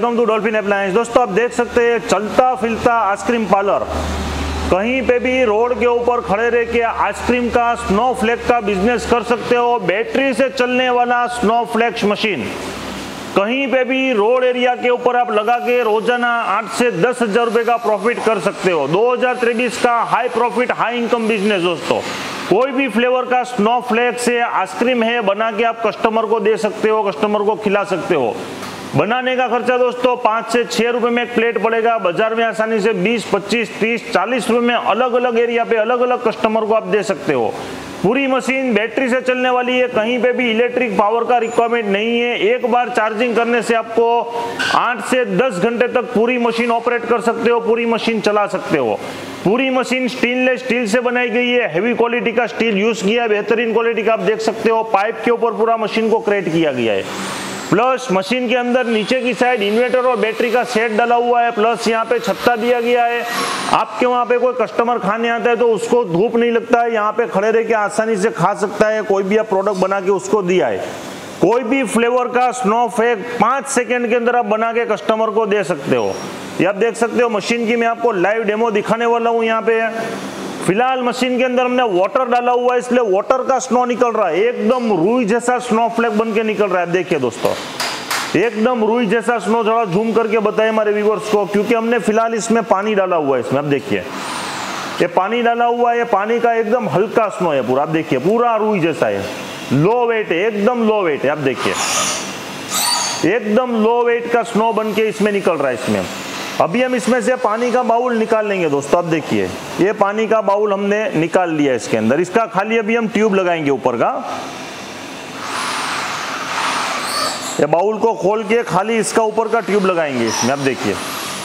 Welcome to dolphin appliance. दोस्तों आप देख सकते हैं चलता फिरता आइसक्रीम पार्लर, कहीं पे भी रोड के ऊपर खड़े रह के आइसक्रीम का स्नोफ्लेक का बिजनेस कर सकते हो। बैटरी से चलने वाला स्नोफ्लेक्स मशीन कहीं पे भी रोड एरिया के ऊपर आप लगा के रोजाना 8 से 10 हजार रुपए का प्रॉफिट कर सकते हो। 2023 का high profit high income business. दोस्तों कोई भी फ्लेवर का स्नोफ्लेक से आइसक्रीम है बना के आप कस्टमर को दे सकते हो, कस्टमर को खिला सकते हो। बनाने का खर्चा दोस्तों 5 से 6 रुपए में एक प्लेट पड़ेगा। बाजार में आसानी से 20, 25, 30, 40 रुपए में अलग अलग एरिया पे अलग अलग कस्टमर को आप दे सकते हो। पूरी मशीन बैटरी से चलने वाली है, कहीं पे भी इलेक्ट्रिक पावर का रिक्वायरमेंट नहीं है। एक बार चार्जिंग करने से आपको 8 से 10 घंटे तक पूरी मशीन ऑपरेट कर सकते हो, पूरी मशीन चला सकते हो। पूरी मशीन स्टेनलेस स्टील से बनाई गई है, हैवी क्वालिटी का स्टील यूज किया है, बेहतरीन क्वालिटी का आप देख सकते हो। पाइप के ऊपर पूरा मशीन को क्रिएट किया गया है। प्लस मशीन के अंदर नीचे की साइड इन्वर्टर और बैटरी का सेट डाला हुआ है। प्लस यहाँ पे छत्ता दिया गया है। आपके वहाँ पे कोई कस्टमर खाने आता है तो उसको धूप नहीं लगता है, यहाँ पे खड़े रह के आसानी से खा सकता है। कोई भी आप प्रोडक्ट बना के उसको दिया है। कोई भी फ्लेवर का स्नोफ्लेक 5 सेकेंड के अंदर आप बना के कस्टमर को दे सकते हो। ये आप देख सकते हो मशीन की मैं आपको लाइव डेमो दिखाने वाला हूँ। यहाँ पे फिलहाल मशीन के अंदर हमने वाटर डाला हुआ है, इसलिए वाटर का स्नो निकल रहा है। एकदम रुई जैसा स्नोफ्लेक बन के निकल रहा है। देखिए दोस्तों एकदम रुई जैसा स्नो। थोड़ा जूम करके बताए हमारे व्यूअर्स को, क्योंकि हमने फिलहाल इसमें पानी डाला हुआ है। इसमें आप देखिए ये पानी डाला हुआ है, पानी का एकदम हल्का स्नो है पूरा। आप देखिए पूरा रुई जैसा है, लो वेट है, एकदम लो वेट है। आप देखिए एकदम लो वेट का स्नो बन के इसमें निकल रहा है। इसमें अभी हम इसमें से पानी का बाउल निकाल लेंगे दोस्तों। आप देखिए ये पानी का बाउल हमने निकाल लिया इसके अंदर। इसका खाली अभी हम ट्यूब लगाएंगे ऊपर का। ये बाउल को खोल के खाली इसका ऊपर का ट्यूब लगाएंगे इसमें। आप देखिए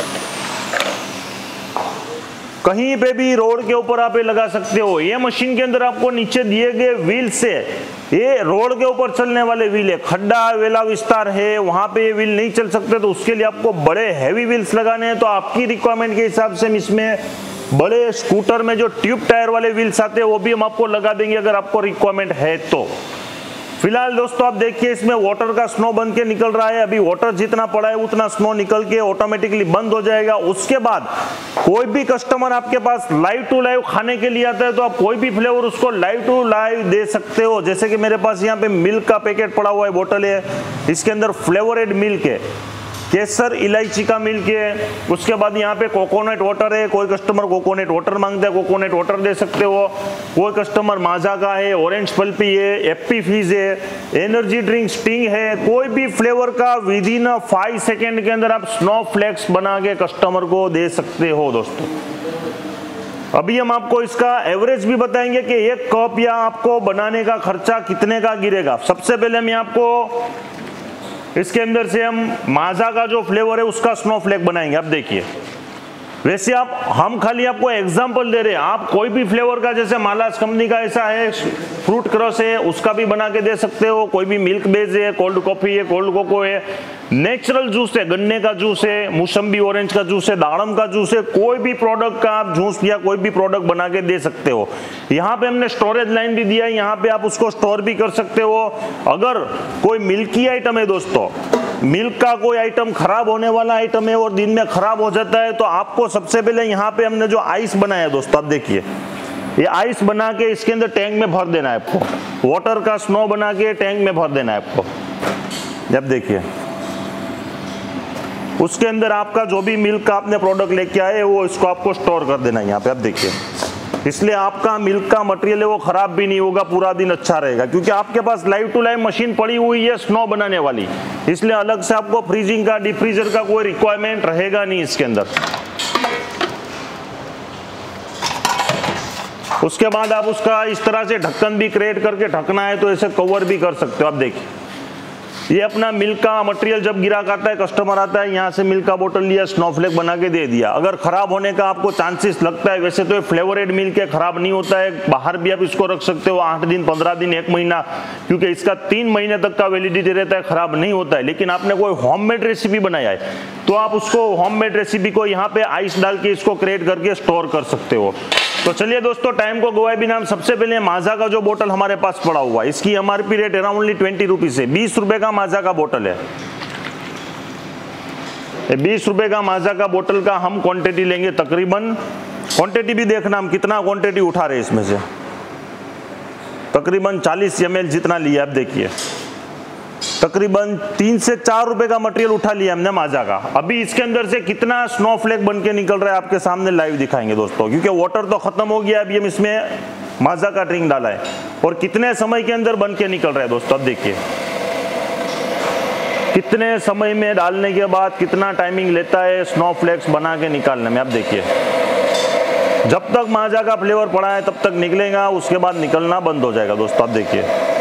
कहीं पे भी रोड के ऊपर आप ये लगा सकते हो। ये मशीन के अंदर आपको नीचे दिए गए व्हील से, ये रोड के ऊपर चलने वाले व्हील है, खड्डा वेला विस्तार है वहां पे ये व्हील नहीं चल सकते, तो उसके लिए आपको बड़े हैवी व्हील्स लगाने हैं। तो आपकी रिक्वायरमेंट के हिसाब से हम इसमें बड़े स्कूटर में जो ट्यूब टायर वाले व्हील्स आते हैं वो भी हम आपको लगा देंगे अगर आपको रिक्वायरमेंट है तो। फिलहाल दोस्तों आप देखिए इसमें वाटर का स्नो बन के निकल रहा है। अभी वाटर जितना पड़ा है उतना स्नो निकल के ऑटोमेटिकली बंद हो जाएगा। उसके बाद कोई भी कस्टमर आपके पास लाइव टू लाइव खाने के लिए आता है तो आप कोई भी फ्लेवर उसको लाइव टू लाइव दे सकते हो। जैसे कि मेरे पास यहाँ पे मिल्क का पैकेट पड़ा हुआ है, बोतल है, इसके अंदर फ्लेवरेड मिल्क है, केसर इलायची का मिल्क है। उसके बाद यहाँ पे कोकोनट वाटर है, कोई कस्टमर कोकोनट वाटर मांगता है कोकोनट वाटर दे सकते हो। कोई कस्टमर माजा का है, ऑरेंज पल्पी है, एप्पी फीज है, एनर्जी ड्रिंक स्टिंग है। कोई भी फ्लेवर का विद इन 5 सेकेंड के अंदर आप स्नोफ्लेक्स बना के कस्टमर को दे सकते हो। दोस्तों अभी हम आपको इसका एवरेज भी बताएंगे कि एक कप या आपको बनाने का खर्चा कितने का गिरेगा। सबसे पहले मैं आपको इसके अंदर से हम माजा का जो फ्लेवर है उसका स्नोफ्लेक बनाएंगे। आप देखिए वैसे हम खाली आपको एग्जांपल दे रहे हैं। आप कोई भी फ्लेवर का, जैसे मालास कंपनी का ऐसा है फ्रूट क्रश है, उसका भी बना के दे सकते हो। कोई भी मिल्क बेज है, कोल्ड कॉफी है, कोल्ड कोको है, नेचुरल जूस है, गन्ने का जूस है, मौसम्बी ऑरेंज का जूस है, दाड़म का जूस है, कोई भी प्रोडक्ट का आप जूस या कोई भी प्रोडक्ट बना के दे सकते हो। यहाँ पे हमने स्टोरेज लाइन भी दिया है, यहाँ पे आप उसको स्टोर भी कर सकते हो। अगर कोई मिल्की आइटम है दोस्तों, मिल्क का कोई आइटम खराब होने वाला आइटम है और दिन में खराब हो जाता है, तो आपको सबसे पहले यहाँ पे हमने जो आइस बनाया है दोस्तों, आप देखिए ये आइस बना के इसके अंदर टैंक में भर देना है आपको। वाटर का स्नो बना के टैंक में भर देना है आपको। जब देखिए उसके अंदर आपका जो भी मिल्क का आपने प्रोडक्ट लेके आए वो इसको आपको स्टोर कर देना है यहाँ पे। आप देखिए इसलिए आपका मिल्क का मटेरियल है वो खराब भी नहीं होगा, पूरा दिन अच्छा रहेगा, क्योंकि आपके पास लाइव टू लाइव मशीन पड़ी हुई है स्नो बनाने वाली। इसलिए अलग से आपको फ्रीजिंग का, डीप फ्रीजर का कोई रिक्वायरमेंट रहेगा नहीं इसके अंदर। उसके बाद आप उसका इस तरह से ढक्कन भी क्रिएट करके ढकना है तो ऐसे कवर भी कर सकते हो। आप देखिए ये अपना मिल्क का मटेरियल जब गिराक आता है, कस्टमर आता है, यहाँ से मिल्क का बोतल लिया, स्नोफ्लेक बना के दे दिया। अगर खराब होने का आपको चांसेस लगता है, वैसे तो फ्लेवरेड मिल्क है, खराब नहीं होता है, बाहर भी आप इसको रख सकते हो 8 दिन, 15 दिन, 1 महीना, क्योंकि इसका 3 महीने तक का वैलिडिटी रहता है, खराब नहीं होता है। लेकिन आपने कोई होममेड रेसिपी बनाया है तो आप उसको होममेड रेसिपी को यहाँ पे आइस डाल के इसको क्रिएट करके स्टोर कर सकते हो। तो चलिए दोस्तों टाइम को गवाए बिना हम सबसे पहले माजा का जो बोतल हमारे पास पड़ा हुआ है, इसकी एमआरपी रेट अराउंडली 20 रुपीज है। 20 रुपए का माजा का बोतल है। 20 रुपए का माजा का बोतल का हम क्वांटिटी लेंगे तकरीबन, क्वांटिटी भी देखना हम कितना क्वांटिटी उठा रहे हैं इसमें से, तकरीबन 40 ml जितना लिया। आप देखिए तकरीबन 3 से 4 रुपए का मटेरियल उठा लिया हमने माजा का। अभी इसके अंदर से कितना स्नोफ्लेक बन के निकल रहा है आपके सामने लाइव दिखाएंगे दोस्तों, क्योंकि वाटर तो खत्म हो गया, अभी हम इसमें माजा का ड्रिंक डाला है और कितने समय के अंदर बन के निकल रहा है दोस्तों। अब देखिए कितने समय में डालने के बाद कितना टाइमिंग लेता है स्नोफ्लेक्स बना के निकालने में। अब देखिए जब तक माजा का फ्लेवर पड़ा है तब तक निकलेगा, उसके बाद निकलना बंद हो जाएगा दोस्तों। अब देखिए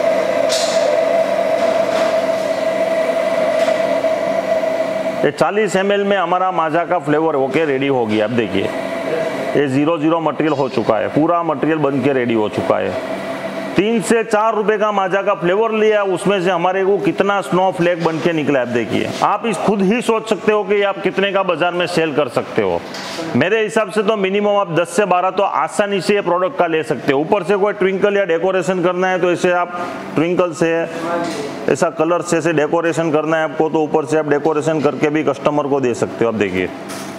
ये 40 ml में हमारा माजा का फ्लेवर होके रेडी हो गया। अब देखिए ये 0 मटेरियल हो चुका है, पूरा मटेरियल बन के रेडी हो चुका है। 3 से 4 रुपए का माजा का फ्लेवर लिया, उसमें से हमारे को कितना स्नोफ्लेक बन के निकला है। अब देखिए आप इस खुद ही सोच सकते हो कि आप कितने का बाजार में सेल कर सकते हो। मेरे हिसाब से तो मिनिमम आप 10 से 12 तो आसानी से ये प्रोडक्ट का ले सकते हो। ऊपर से कोई ट्विंकल या डेकोरेशन करना है तो इसे आप ट्विंकल से, ऐसा कलर से ऐसे डेकोरेशन करना है आपको तो ऊपर से आप डेकोरेशन करके भी कस्टमर को दे सकते हो। अब देखिए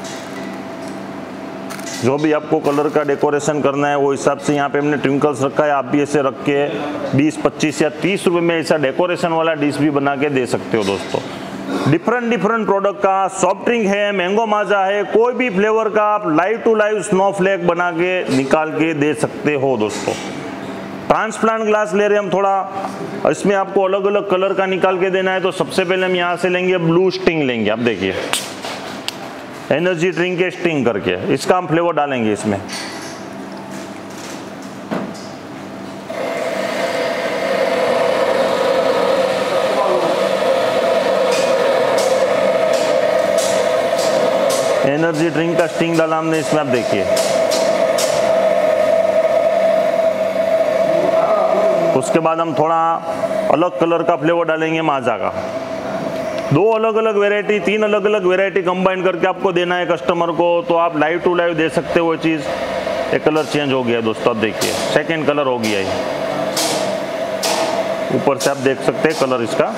जो भी आपको कलर का डेकोरेशन करना है वो हिसाब से यहाँ पे हमने ट्विंकल्स रखा है, आप भी ऐसे रख के 20, 25 या 30 रुपए में ऐसा डेकोरेशन वाला डिश भी बना के दे सकते हो दोस्तों। डिफरेंट प्रोडक्ट का सॉफ्ट ड्रिंक है, मैंगो माजा है, कोई भी फ्लेवर का आप लाइव टू लाइव स्नोफ्लेक बना के निकाल के दे सकते हो दोस्तों। ट्रांसप्लांट ग्लास ले रहे हैं हम थोड़ा, इसमें आपको अलग अलग कलर का निकाल के देना है तो सबसे पहले हम यहाँ से लेंगे ब्लू स्टिंग लेंगे। अब देखिए एनर्जी ड्रिंक के स्टिंग करके इसका हम फ्लेवर डालेंगे इसमें। एनर्जी ड्रिंक का स्टिंग डाला हमने इसमें। अब देखिए उसके बाद हम थोड़ा अलग कलर का फ्लेवर डालेंगे माजा का। 2 अलग अलग वेराइटी, 3 अलग अलग वेराइटी कंबाइन करके आपको देना है कस्टमर को तो आप लाइव टू लाइव दे सकते हो वो चीज़। एक कलर चेंज हो गया दोस्तों, अब देखिए सेकेंड कलर हो गया है, ऊपर से आप देख सकते हैं कलर इसका।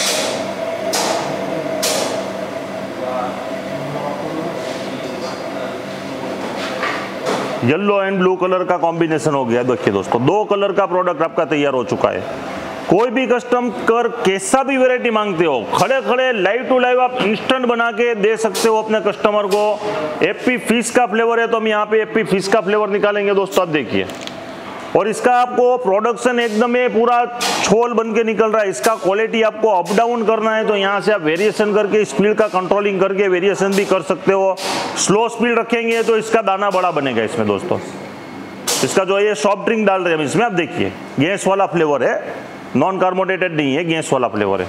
येलो एंड ब्लू कलर का कॉम्बिनेशन हो गया। देखिए दोस्तों 2 कलर का प्रोडक्ट आपका तैयार हो चुका है। कोई भी कस्टमर कैसा भी वैरायटी मांगते हो, खड़े खड़े लाइव टू लाइव आप इंस्टेंट बना के दे सकते हो अपने कस्टमर को। एप्पी फिश का फ्लेवर है तो हम यहाँ पे एप्पी फिश का फ्लेवर निकालेंगे दोस्तों। आप देखिए और इसका आपको प्रोडक्शन एकदम पूरा छोल बन के निकल रहा है। इसका क्वालिटी आपको अप डाउन करना है तो यहाँ से आप वेरिएशन करके स्पीड का कंट्रोलिंग करके वेरिएशन भी कर सकते हो। स्लो स्पीड रखेंगे तो इसका दाना बड़ा बनेगा इसमें दोस्तों। इसका जो ये सॉफ्ट ड्रिंक डाल रहे हैं हम इसमें, आप देखिए गैस वाला फ्लेवर है, नॉन कार्बोनेटेड नहीं है, गैस वाला फ्लेवर है।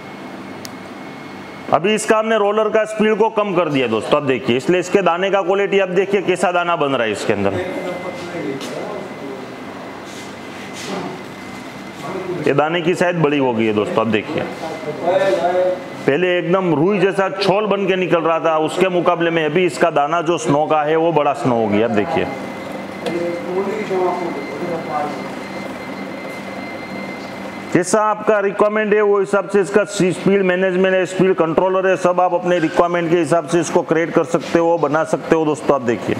अभी इसका हमने रोलर का स्पीड को कम कर दिया दोस्तों। अब देखिए इसलिए इसके दाने का क्वालिटी आप देखिए कैसा दाना बन रहा है इसके अंदर। ये दाने की साइज बड़ी हो गई है दोस्तों। अब देखिए पहले एकदम रुई जैसा छोल बन के निकल रहा था, उसके मुकाबले में अभी इसका दाना जो स्नो का है वो बड़ा स्नो हो गया। अब देखिए जैसा आपका रिक्वायरमेंट है वो हिसाब से इसका स्पीड मैनेजमेंट है, स्पीड कंट्रोलर है, सब आप अपने रिक्वायरमेंट के हिसाब से इसको क्रिएट कर सकते हो, बना सकते हो दोस्तों। आप देखिए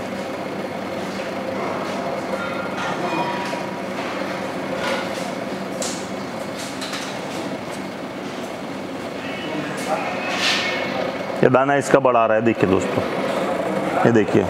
ये दाना इसका बड़ा आ रहा है, देखिए दोस्तों ये देखिए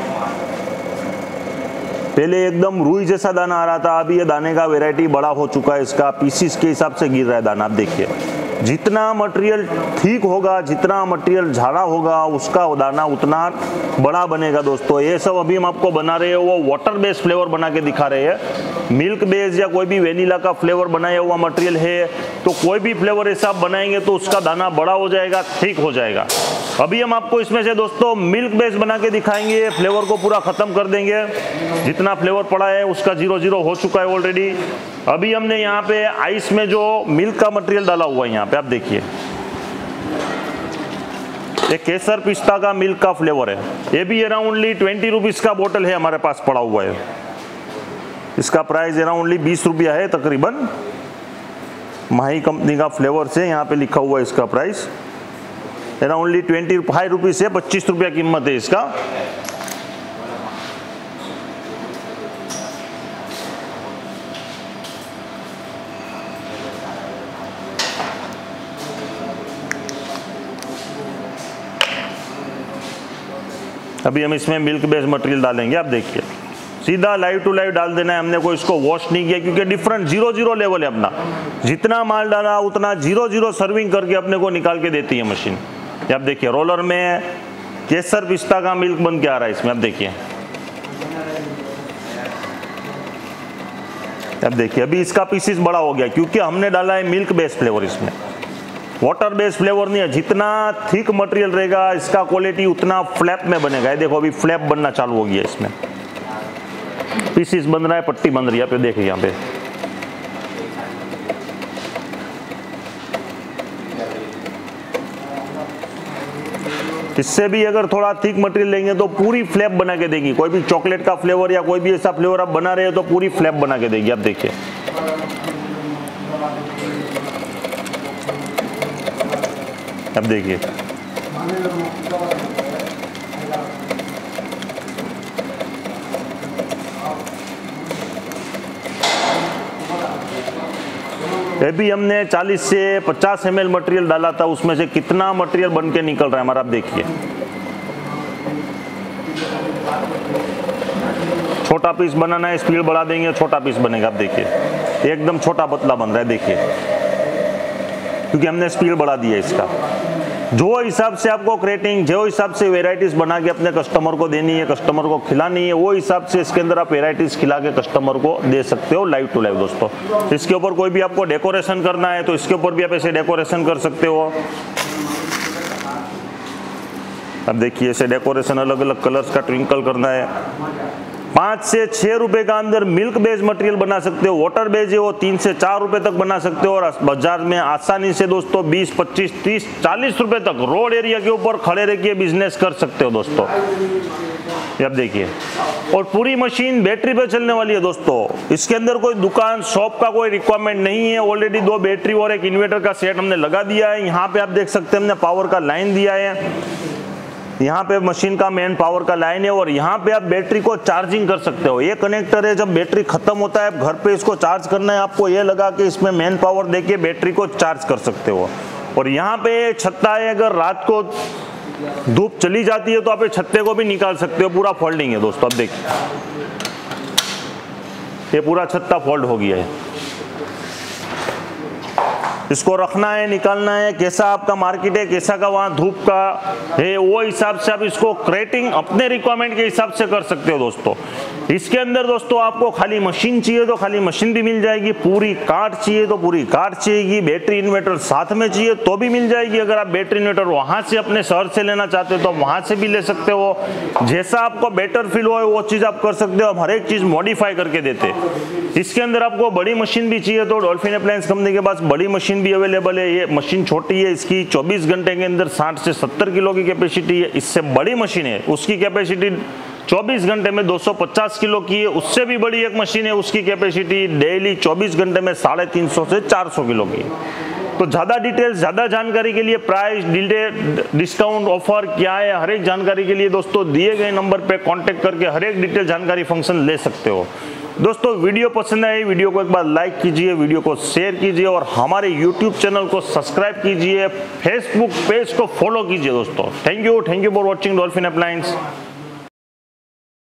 पहले एकदम रुई जैसा दाना आ रहा था, अभी ये दाने का वैरायटी बड़ा हो चुका है, इसका पीसीस के हिसाब से गिर रहा है दाना। आप देखिए जितना मटेरियल ठीक होगा, जितना मटेरियल झाड़ा होगा, उसका दाना उतना बड़ा बनेगा दोस्तों। ये सब अभी हम आपको बना रहे हैं वो वाटर बेस्ड फ्लेवर बना के दिखा रहे हैं। मिल्क बेस्ड या कोई भी वेनिला का फ्लेवर बनाया हुआ मटेरियल है तो कोई भी फ्लेवर ऐसा आप बनाएंगे तो उसका दाना बड़ा हो जाएगा, ठीक हो जाएगा। अभी हम आपको इसमें से दोस्तों मिल्क बेस्ड बना के दिखाएंगे, फ्लेवर को पूरा खत्म कर देंगे। जितना फ्लेवर पड़ा है उसका 0-0 हो चुका है ऑलरेडी। अभी हमने यहाँ पे आइस में जो मिल्क का मटेरियल डाला हुआ है यहाँ पे आप देखिए, ये केसर पिस्ता का मिल्क का फ्लेवर है। ये भी अराउंडली 20 रुपीज का बोतल है हमारे पास पड़ा हुआ है। इसका प्राइस अराउंडली 20 रुपया है तकरीबन। माही कंपनी का फ्लेवर से यहाँ पे लिखा हुआ है इसका प्राइस। एरा ओनली 25 रुपीज है, 25 रुपया कीमत है इसका। अभी हम इसमें मिल्क बेस्ड मटेरियल डालेंगे। आप देखिए सीधा लाइव टू लाइव डाल देना है, हमने कोई इसको वॉश नहीं किया क्योंकि डिफरेंट 0-0 लेवल है अपना। जितना माल डाला उतना 0-0 सर्विंग करके अपने को निकाल के देती है मशीन। आप देखिए रोलर में केसर पिस्ता का मिल्क बन के आ रहा है इसमें। आप देखिए, अब देखिए अभी इसका पीसीस बड़ा हो गया क्योंकि हमने डाला है मिल्क बेस्ड फ्लेवर इसमें, वाटर बेस्ड फ्लेवर नहीं है। जितना थिक मटेरियल रहेगा इसका क्वालिटी उतना फ्लैप में बनेगा। ये देखो अभी फ्लैप बनना चालू हो गया इसमें, पीसीस बन रहा है, पट्टी बन रही है। आप देखिए यहाँ पे इससे भी अगर थोड़ा थिक मटेरियल लेंगे तो पूरी फ्लैप बना के देगी। कोई भी चॉकलेट का फ्लेवर या कोई भी ऐसा फ्लेवर आप बना रहे हो तो पूरी फ्लैप बना के देगी। आप देखिए अब देखिए अभी हमने 40 से 50 ml मटेरियल डाला था, उसमें से कितना मटेरियल बन के निकल रहा है हमारा। आप देखिए छोटा पीस बनाना है, स्पीड बढ़ा देंगे, छोटा पीस बनेगा। आप देखिए एकदम छोटा पतला बन रहा है, देखिए क्योंकि हमने स्पीड बढ़ा दिया इसका। जो हिसाब से आपको क्रेटिंग, जो हिसाब से वेराइटीज बना के अपने कस्टमर को देनी है, कस्टमर को खिलानी है, वो हिसाब से इसके अंदर आप वेराइटीज खिला के कस्टमर को दे सकते हो लाइव टू लाइव दोस्तों। इसके ऊपर कोई भी आपको डेकोरेशन करना है तो इसके ऊपर भी आप ऐसे डेकोरेशन कर सकते हो। अब देखिए ऐसे डेकोरेशन अलग अलग कलर्स का ट्विंकल करना है। 5 से 6 रुपए का अंदर मिल्क बेस्ड मटेरियल बना सकते हो। वाटर बेस्ड है वो 3 से 4 रुपए तक बना सकते हो और बाजार में आसानी से दोस्तों 20, 25, 30, 40 रुपए तक रोड एरिया के ऊपर खड़े रह के बिजनेस कर सकते हो दोस्तों। अब देखिए और पूरी मशीन बैटरी पे चलने वाली है दोस्तों। इसके अंदर कोई दुकान शॉप का कोई रिक्वायरमेंट नहीं है। ऑलरेडी 2 बैटरी और एक इन्वर्टर का सेट हमने लगा दिया है। यहाँ पे आप देख सकते हैं हमने पावर का लाइन दिया है। यहाँ पे मशीन का मेन पावर का लाइन है और यहाँ पे आप बैटरी को चार्जिंग कर सकते हो। ये कनेक्टर है, जब बैटरी खत्म होता है घर पे इसको चार्ज करना है आपको, ये लगा के इसमें मेन पावर देके बैटरी को चार्ज कर सकते हो। और यहाँ पे छत्ता है, अगर रात को धूप चली जाती है तो आप छत्ते को भी निकाल सकते हो। पूरा फोल्डिंग है दोस्तों। अब देखिए ये पूरा छत्ता फोल्ड हो गया है। इसको रखना है, निकालना है, कैसा आपका मार्केट है, कैसा का वहाँ धूप का है, वो हिसाब से आप इसको क्रेटिंग अपने रिक्वायरमेंट के हिसाब से कर सकते हो दोस्तों। इसके अंदर दोस्तों आपको खाली मशीन चाहिए तो खाली मशीन भी मिल जाएगी, पूरी कार्ड चाहिए तो पूरी कार्ड चाहिए, बैटरी इन्वर्टर साथ में चाहिए तो भी मिल जाएगी। अगर आप बैटरी इन्वर्टर वहाँ से अपने शहर से लेना चाहते हो तो वहाँ से भी ले सकते हो। जैसा आपको बेटर फील हो वो चीज़ आप कर सकते हो। हम हर एक चीज़ मॉडिफाई करके देते हैं। इसके अंदर आपको बड़ी मशीन भी चाहिए तो डॉल्फिन अप्लायंस कंपनी के पास बड़ी मशीन भी अवेलेबल है। ये मशीन छोटी है, इसकी 24 घंटे के अंदर 60 से 70 किलो की कैपेसिटी है। इससे बड़ी मशीन है, उसकी कैपेसिटी 24 घंटे में 250 किलो की है। उससे भी बड़ी एक मशीन है, उसकी कैपेसिटी डेली 24 घंटे में 350 से 400 किलो की है। तो ज़्यादा डिटेल्स, ज़्यादा जानकारी के लिए प्राइस, डिस्काउंट, ऑफर क्या है, हर एक जानकारी के लिए दोस्तों दिए गए नंबर पे कांटेक्ट करके हर एक डिटेल जानकारी फंक्शन ले सकते हो। दोस्तों वीडियो पसंद आई, वीडियो को एक बार लाइक कीजिए, वीडियो को शेयर कीजिए और हमारे YouTube चैनल को सब्सक्राइब कीजिए, फेसबुक पेज को फॉलो कीजिए दोस्तों। Thank you for watching Dolphin appliance.